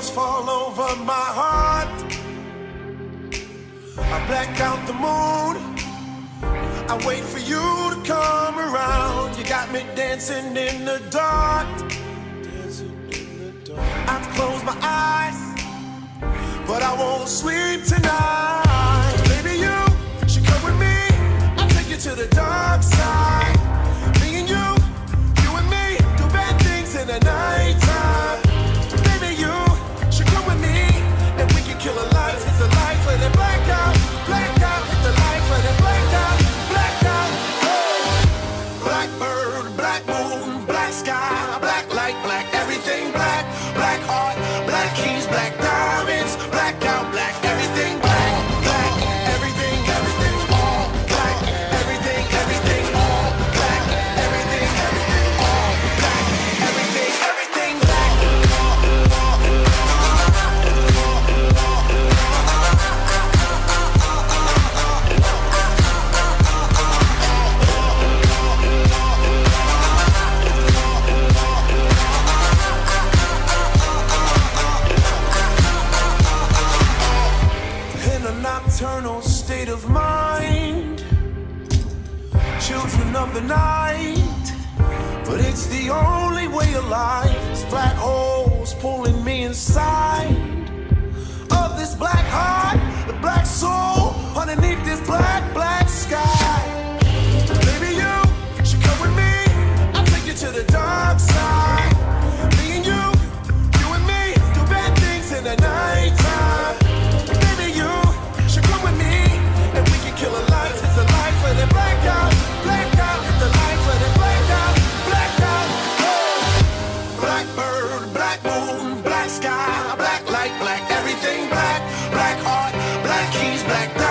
shadows fall over my heart. I black out the moon. I wait for you to come around. You got me dancing in the dark. I close my eyes, but I won't sleep tonight. Baby, you should come with me. I'll take you to the dark side. Me and you and me, do bad things in the nighttime. Baby, you should come with me, and we can kill the lights, hit the lights, let it black out, hit the lights, let it black out, Blackbird, black moon, black sky, black light, black everything, black heart, black keys, black diamonds, black out, black everything, black everything, all black, everything, all black, everything, all black, everything, black. Nocturnal state of mind, children of the night, but it's the only way of life. It's black holes pulling me inside of this black heart, the black soul underneath this black sky. Baby, you should come with me. I'll take you to the dark side. Me and you and me, do bad things in the nighttime. Kill the lights, hit the lights, let it black out, hit the lights, let it black out, Blackbird, black moon, black sky, black light, black everything, black heart, black keys, black